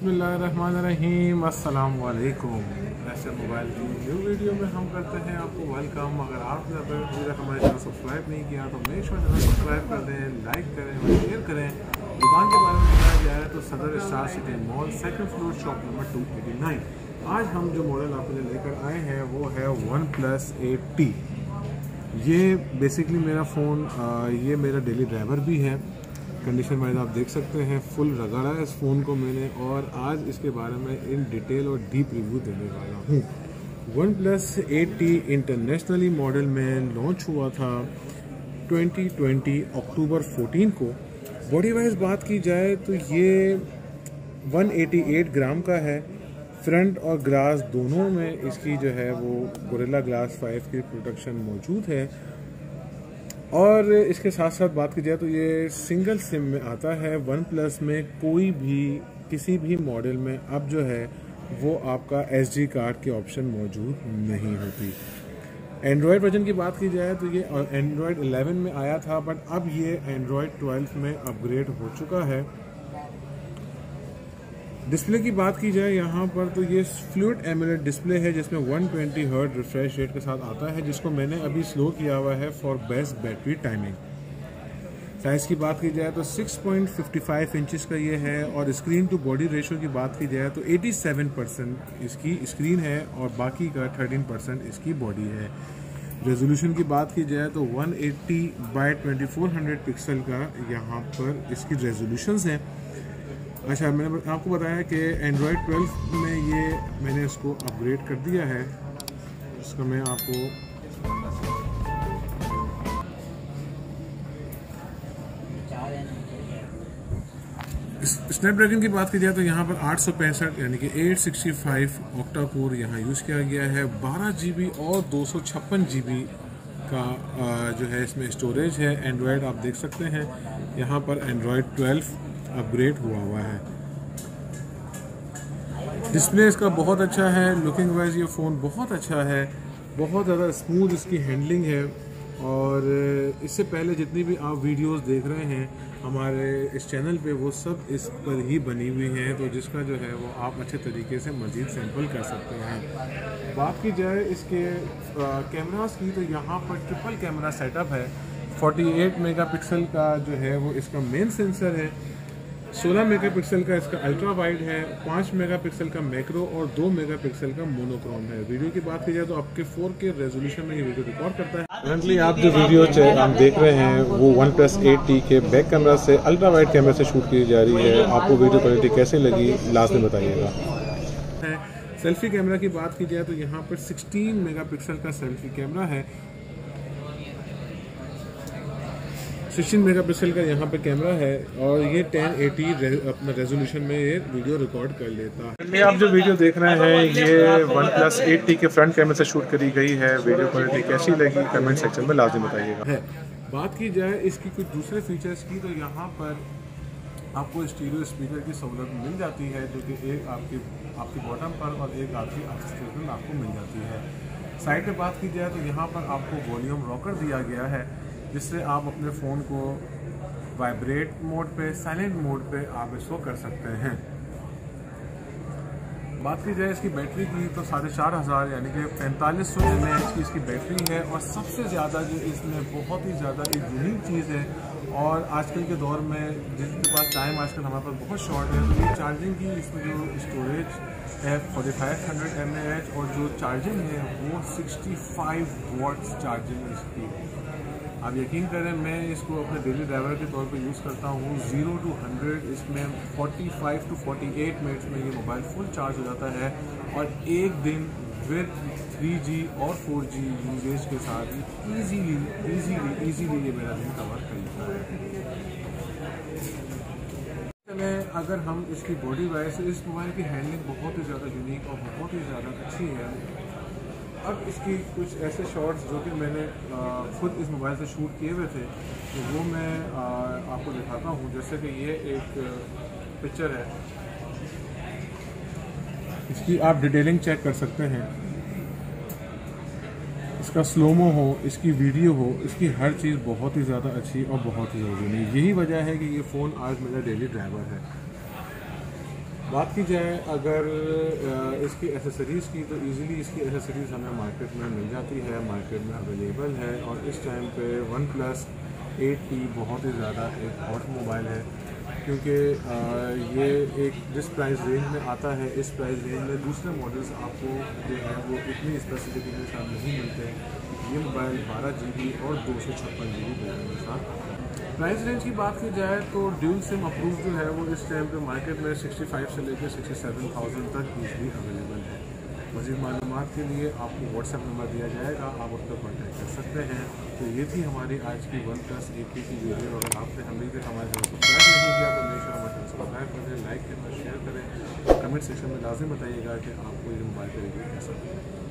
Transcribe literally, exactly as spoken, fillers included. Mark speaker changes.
Speaker 1: बिस्मिल्लाहिर्रहमानिर्रहीम, अस्सलाम वालेकुम। ऐसे मोबाइल की न्यू वीडियो में हम करते हैं आपको वेलकम। अगर आपने अभी तक हमारे चैनल सब्सक्राइब नहीं किया तो मेक श्योर चैनल सब्सक्राइब कर दें, लाइक करें और शेयर करें। दुकान के बारे में बताया जाए तो Sadar star city mall, second floor, shop number two eighty nine. आज हम जो मॉडल आपके लिए लेकर आए हैं वो है वन प्लस एट टी। ये बेसिकली मेरा फ़ोन, ये मेरा डेली ड्राइवर भी है। कंडीशन वाइज आप देख सकते हैं, फुल रगड़ा है इस फ़ोन को मैंने, और आज इसके बारे में इन डिटेल और डीप रिव्यू देने वाला हूँ। One plus eight T internationally model में लॉन्च हुआ था ट्वेंटी ट्वेंटी अक्टूबर फोर्टीन को। बॉडी वाइज बात की जाए तो ये वन एटी एट ग्राम का है। फ्रंट और ग्लास दोनों में इसकी जो है वो गोरिल्ला ग्लास फाइव की प्रोटेक्शन मौजूद है। और इसके साथ साथ बात की जाए तो ये सिंगल सिम में आता है। वन प्लस में कोई भी किसी भी मॉडल में अब जो है वो आपका एसडी कार्ड के ऑप्शन मौजूद नहीं होती। एंड्रॉयड वर्जन की बात की जाए तो ये एंड्रॉयड इलेवन में आया था, बट अब ये एंड्रॉयड ट्वेल्व में अपग्रेड हो चुका है। डिस्प्ले की बात की जाए यहाँ पर तो ये फ्लूइड एमोलेड डिस्प्ले है जिसमें one twenty hertz refresh rate के साथ आता है, जिसको मैंने अभी स्लो किया हुआ है for best battery timing. Size की बात की जाए तो six point five five inches का ये है, और स्क्रीन टू बॉडी रेशो की बात की जाए तो एटी सेवन परसेंट इसकी स्क्रीन है और बाकी का थर्टीन परसेंट इसकी बॉडी है। रेजोल्यूशन की बात की जाए तो one eighty by twenty four hundred pixel का यहाँ पर इसकी रेजोल्यूशंस हैं। अच्छा, मैंने आपको बताया कि एंड्रॉयड ट्वेल्व में ये मैंने इसको अपग्रेड कर दिया है। इसका मैं आपको स्नैपड्रैगन की बात की जाए तो यहाँ पर आठ सौ पैंसठ यानी कि eight sixty five octa core यहाँ यूज़ किया गया है। बारह जी बी और दो सौ छप्पन जी बी का जो है इसमें स्टोरेज है। एंड्रॉयड आप देख सकते हैं यहाँ पर एंड्रॉयड ट्वेल्व अपग्रेड हुआ हुआ है। डिस्प्ले इसका बहुत अच्छा है। लुकिंग वाइज ये फ़ोन बहुत अच्छा है, बहुत ज़्यादा स्मूथ इसकी हैंडलिंग है। और इससे पहले जितनी भी आप वीडियोस देख रहे हैं हमारे इस चैनल पे वो सब इस पर ही बनी हुई हैं, तो जिसका जो है वो आप अच्छे तरीके से मज़ीद सैंपल कर सकते हैं। बात की जाए इसके कैमरास की तो यहाँ पर ट्रिपल कैमरा सेटअप है। फोर्टी एट मेगापिक्सल का जो है वो इसका मेन सेंसर है। सोलह मेगापिक्सल का इसका अल्ट्रा वाइड है। पाँच मेगापिक्सल का मैक्रो और दो मेगापिक्सल का मोनोक्रोम है। वीडियो की बात की जाए तो आपके फोर के रेजोल्यूशन में ये वीडियो रिकॉर्ड करता है। करंटली आप जो वीडियो आप देख रहे हैं वो वन प्लस एट टी के बैक कैमरा से अल्ट्रा वाइड कैमरा से शूट की जा रही है। आपको वीडियो क्वालिटी कैसे लगी लास्ट में बताइएगा। सेल्फी कैमरा की बात की जाए तो यहाँ पर सिक्सटीन मेगापिक्सल का सेल्फी कैमरा है। सिक्सटीन मेगापिक्सल का यहाँ पे कैमरा है और ये टेन एटी रे, अपना रेजोल्यूशन में ये वीडियो रिकॉर्ड कर लेता है। आप जो वीडियो देख रहे हैं ये वन प्लस एट टी के फ्रंट कैमरे से शूट करी गई है। वीडियो क्वालिटी कैसी लगी कमेंट सेक्शन में लाजमी बताइएगा। है बात की जाए इसकी कुछ दूसरे फीचर्स की तो यहाँ पर आपको स्टीरियो स्पीकर की सहूलत मिल जाती है, जो कि एक आपकी आपकी बॉटम पर और एक आपकी एक्सटेंशन आपको मिल जाती है। साइड पे बात की जाए तो यहाँ पर आपको वॉल्यूम रॉकर दिया गया है, जिससे आप अपने फ़ोन को वाइब्रेट मोड पे, साइलेंट मोड पे आप इसको कर सकते हैं। बात की जाए इसकी बैटरी की तो साढ़े चार हज़ार यानी कि पैंतालीस सौ एम ए एच की इसकी बैटरी है। और सबसे ज़्यादा जो इसमें बहुत ही ज़्यादा एक यूनिक चीज़ है, और आजकल के दौर में जिसके पास टाइम आजकल हमारे पास बहुत शॉर्ट है, तो ये चार्जिंग की इसमें जो स्टोरेज है forty five hundred M A H, और जो चार्जिंग है वो सिक्सटी फाइव वाट्स चार्जिंग इसकी। आप यकीन करें मैं इसको अपने डेली ड्राइवर के तौर पे यूज़ करता हूँ। ज़ीरो टू हंड्रेड इसमें forty five to forty eight minutes में ये मोबाइल फुल चार्ज हो जाता है, और एक दिन विद थ्री जी और फोर जी यूजेज के साथ इजीली इजीली इजीली ये मेरा दिन कवर करता है। अगर हम इसकी बॉडी वाइज से इस मोबाइल की हैंडलिंग बहुत ही ज़्यादा यूनिक और बहुत ही ज़्यादा अच्छी है। अब इसकी कुछ ऐसे शॉट्स जो कि मैंने खुद इस मोबाइल से शूट किए हुए थे तो वो मैं आ, आपको दिखाता हूँ। जैसे कि ये एक पिक्चर है, इसकी आप डिटेलिंग चेक कर सकते हैं। इसका स्लोमो हो, इसकी वीडियो हो, इसकी हर चीज़ बहुत ही ज़्यादा अच्छी और बहुत ही ज़रूरी है। यही वजह है कि ये फ़ोन आज मेरा डेली ड्राइवर है। बात की जाए अगर इसकी एसेसरीज़ की, तो इजीली इसकी एसेसरीज़ हमें मार्केट में मिल जाती है, मार्केट में अवेलेबल है। और इस टाइम पे वन प्लस एट टी बहुत ही ज़्यादा एक हॉट मोबाइल है, क्योंकि ये एक जिस प्राइस रेंज में आता है, इस प्राइस रेंज में दूसरे मॉडल्स आपको जो है वो इतनी स्पेसिफिकेशन के साथ नहीं मिलते। ये मोबाइल बारह जी बी और दो सौ छप्पन जी बी बैटरी के साथ। प्राइस रेंज की बात की जाए तो ड्यूल सिम अप्रूव जो है वो इस टाइम पे मार्केट में पैंसठ से लेकर सड़सठ हज़ार तक ईजली अवेलेबल है। मज़ीद मालूमात के लिए आपको व्हाट्सएप नंबर दिया जाएगा, आप उस पर कॉन्टैक्ट कर सकते हैं। तो ये थी हमारी आज की वन प्लस एट की वीडियो। अगर आपने अभी तक हमारे चैनल सब्सक्राइब नहीं किया तो मेक श्योर हमारे चैनल सब्सक्राइब करें, लाइक करें, शेयर करें। कमेंट सेक्शन में लाजिम बताइएगा कि आपको ये मोबाइल का रिव्यू कैसा लगा।